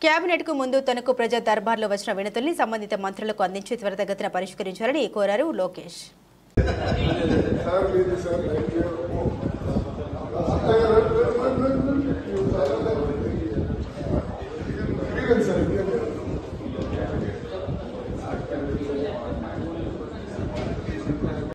Cabinet కు ముందు తనకు ప్రజా దర్బార్లో వచ్చిన వినతుల్ని సంబంధిత మంత్రులకు అందించి త్వరితగతిన పరిష్కరించాలని కోరారు లోకేష్.